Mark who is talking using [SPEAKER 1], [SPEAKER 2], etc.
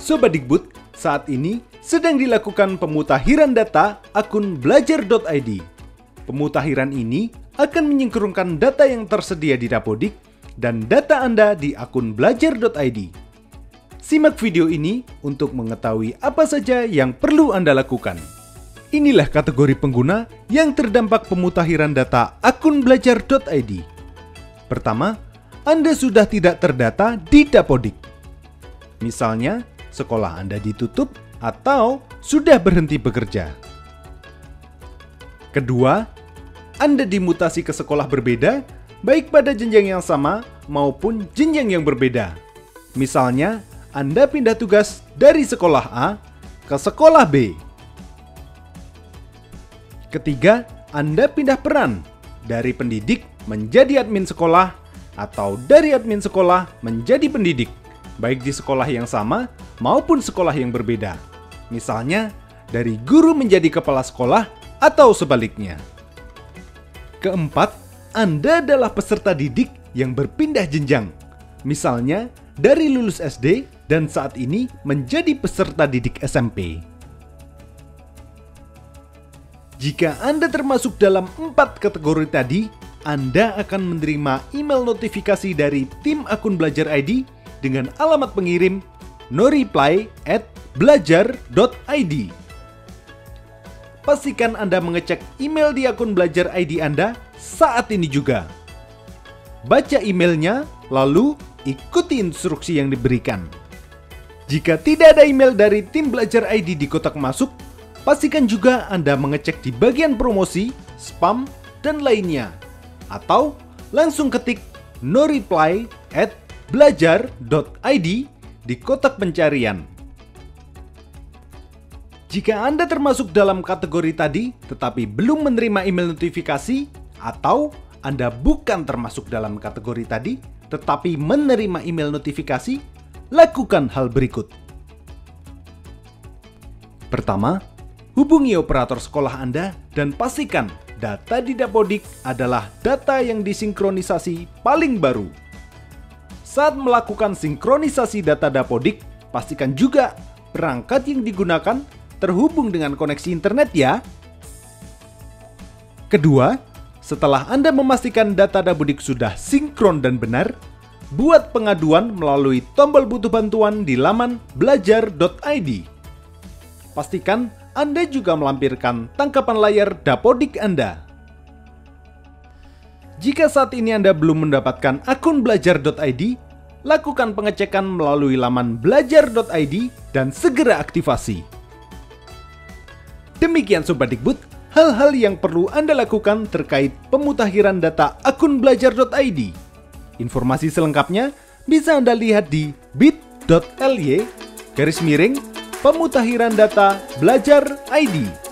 [SPEAKER 1] Sobat Dikbud, saat ini sedang dilakukan pemutakhiran data akun belajar.id. Pemutakhiran ini akan menyingkronkan data yang tersedia di Dapodik dan data Anda di akun belajar.id. Simak video ini untuk mengetahui apa saja yang perlu Anda lakukan. Inilah kategori pengguna yang terdampak pemutakhiran data akun belajar.id. Pertama, Anda sudah tidak terdata di Dapodik. Misalnya, sekolah Anda ditutup atau sudah berhenti bekerja. Kedua, Anda dimutasi ke sekolah berbeda, baik pada jenjang yang sama maupun jenjang yang berbeda. Misalnya, Anda pindah tugas dari sekolah A ke sekolah B. Ketiga, Anda pindah peran dari pendidik menjadi admin sekolah atau dari admin sekolah menjadi pendidik, baik di sekolah yang sama maupun sekolah yang berbeda. Misalnya, dari guru menjadi kepala sekolah atau sebaliknya. Keempat, Anda adalah peserta didik yang berpindah jenjang. Misalnya, dari lulus SD dan saat ini menjadi peserta didik SMP. Jika Anda termasuk dalam 4 kategori tadi, Anda akan menerima email notifikasi dari tim akun Belajar ID dengan alamat pengirim noreply@belajar.id. Pastikan Anda mengecek email di akun Belajar ID Anda saat ini juga. Baca emailnya, lalu ikuti instruksi yang diberikan. Jika tidak ada email dari tim Belajar ID di kotak masuk, pastikan juga Anda mengecek di bagian promosi, spam, dan lainnya. Atau langsung ketik noreply@belajar.id di kotak pencarian. Jika Anda termasuk dalam kategori tadi tetapi belum menerima email notifikasi, atau Anda bukan termasuk dalam kategori tadi tetapi menerima email notifikasi, lakukan hal berikut. Pertama, hubungi operator sekolah Anda dan pastikan data di Dapodik adalah data yang disinkronisasi paling baru. Saat melakukan sinkronisasi data Dapodik, pastikan juga perangkat yang digunakan terhubung dengan koneksi internet ya. Kedua, setelah Anda memastikan data Dapodik sudah sinkron dan benar, buat pengaduan melalui tombol butuh bantuan di laman belajar.id. Pastikan Anda juga melampirkan tangkapan layar Dapodik Anda. Jika saat ini Anda belum mendapatkan akun belajar.id, lakukan pengecekan melalui laman belajar.id dan segera aktivasi. Demikian Sobat Dikbud, hal-hal yang perlu Anda lakukan terkait pemutakhiran data akun belajar.id. Informasi selengkapnya bisa Anda lihat di bit.ly/pemutakhiran data belajar ID.